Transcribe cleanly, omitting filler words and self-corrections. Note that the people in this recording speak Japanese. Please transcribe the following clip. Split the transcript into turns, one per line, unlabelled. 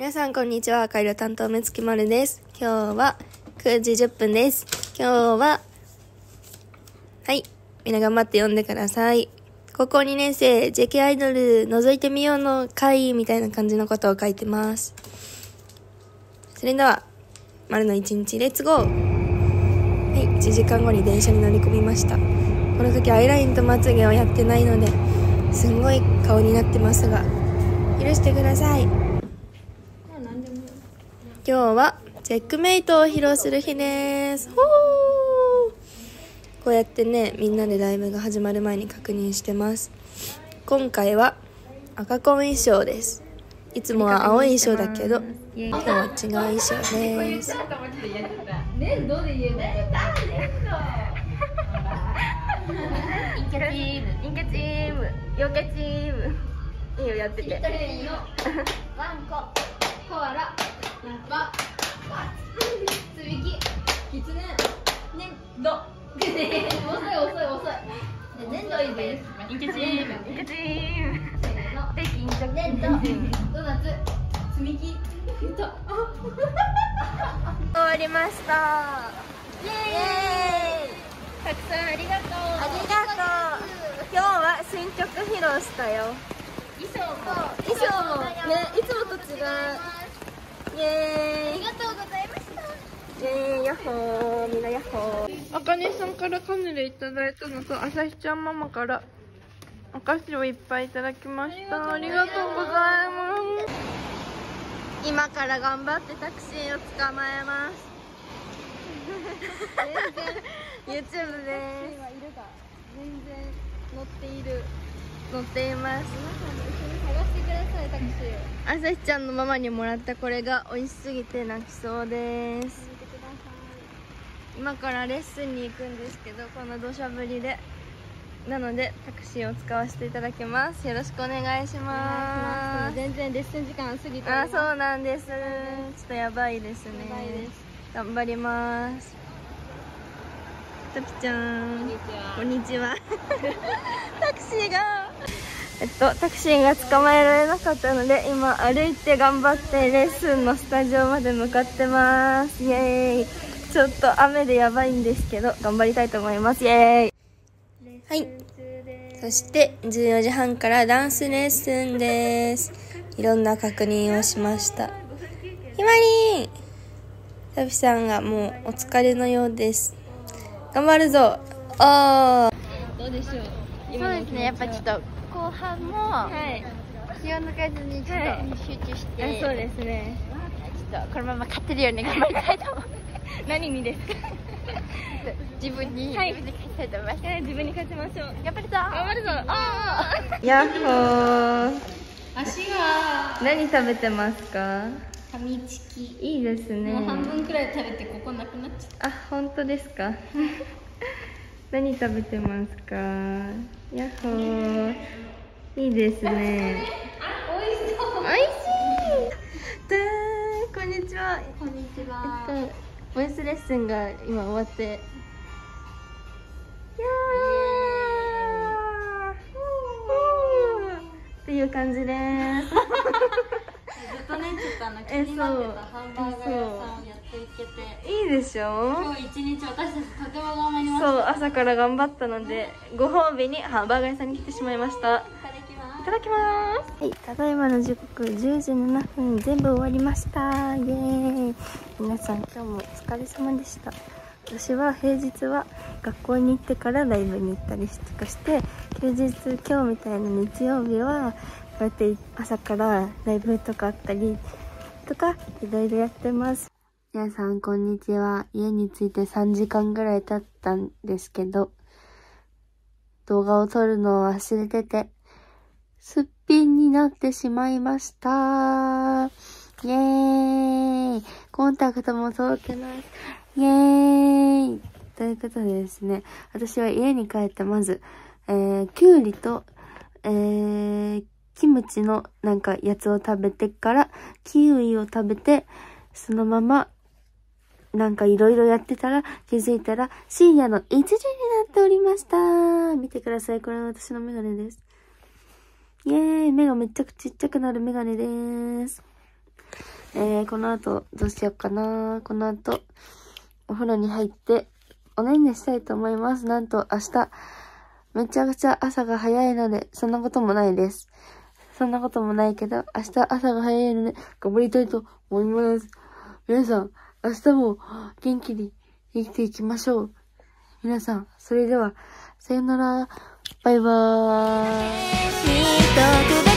皆さんこんにちは。カイロ担当めつきまるです。今日は9時10分です。今日は、みんな頑張って読んでください。高校2年生、JK アイドル覗いてみようの会みたいな感じのことを書いてます。それでは、丸の1日レッツゴー。1時間後に電車に乗り込みました。この時アイラインとまつげをやってないので、すんごい顔になってますが、許してください。今日はチェックメイトを披露する日です。こうやってね、みんなでライブが始まる前に確認してます。今回は赤コン衣装です。いつもは青い衣装だけど、今日は違う衣装です。
粘土で言えばインケチーム、インケチーム、ヨケチーム。いいよ、やってて。ワンコ、コアラ、ラッパ、積み木、キツネ、粘土。遅い。粘土いいです。インケチーム、インケチーム。で、巾着、粘土、ドーナツ、積み木、終わりました。イエーイ。たくさんありがとう。ありがとう。今日は新曲披露したよ。衣装もね、いつもと違う。イエーイ。ありがとうございました。イエーイ、ヤッホー、みんなヤッホー。あかねさんからカヌレいただいたのと、あさひちゃんママからお菓子をいっぱいいただきました。ありがとうございます。今から頑張ってタクシーを捕まえます。全然 YouTube です。全然乗っています。皆さんも一緒に探してください、タクシーを。あさひちゃんのママにもらったこれが美味しすぎて泣きそうです。今からレッスンに行くんですけど、この土砂降りでなのでタクシーを使わせていただきます。よろしくお願いします。全然レッスン時間過ぎております。そうなんです。ちょっとやばいですね。頑張ります。とぴちゃん、こんにちは。タクシーがタクシーが捕まえられなかったので、今歩いて頑張ってレッスンのスタジオまで向かってます。イエーイ。ちょっと雨でやばいんですけど頑張りたいと思います。イエーイ。そして14時半からダンスレッスンです。いろんな確認をしました。ひまりん、タピさんがもうお疲れのようです。頑張るぞ。どうでしょう。
そうですね、やっぱちょっと後半も気を抜かずにちょっと集中して、
そうですね、
ちょっとこのまま勝てるように頑張りたいと思う。
何にですか？
自分に勝ちたいと思います。
自分に勝ちましょう。
頑張るぞ。
ヤッホー。足が何食べてますか？
ファミチキ。
いいですね。
もう半分くらい食べてここなくなっちゃった。
本当ですか？何食べてますか？ヤッホー。いいですね。
おいしそう。
おいしい。こんにちは。
こんにちは。
ボイスレッスンが今終わって、いやーっていう感じです。
ずっとね、ちょっと気になってたハンバーガー屋さんをやっていけて、
いいでしょ？
今日一日私たちとても頑張りました。
そう、朝から頑張ったので、ご褒美にハンバーガー屋さんに来てしまいました。いただきます。ただいまの時刻10時7分、全部終わりました。イエーイ。皆さん今日もお疲れ様でした。私は平日は学校に行ってからライブに行ったりとかして、休日今日みたいな日曜日はこうやって朝からライブとかあったりとかいろいろやってます。皆さんこんにちは。家に着いて3時間ぐらい経ったんですけど、動画を撮るのを忘れててすっぴんになってしまいました。イエーイ。コンタクトも通ってます。イエーイ。ということでですね、私は家に帰ってまず、きゅうりと、キムチのなんかやつを食べてから、キウイを食べて、そのまま、なんかいろいろやってたら、気づいたら深夜の1時になっておりました。見てください。これは私のメガネです。イエーイ。目がめっちゃくちっちゃくなるメガネです。 この後、どうしようかな。この後、お風呂に入って、おねんねしたいと思います。なんと、明日、めちゃくちゃ朝が早いので、そんなこともないです。そんなこともないけど、明日朝が早いので、頑張りたいと思います。皆さん、明日も元気に生きていきましょう。皆さん、それでは、さよなら。バイバーイ。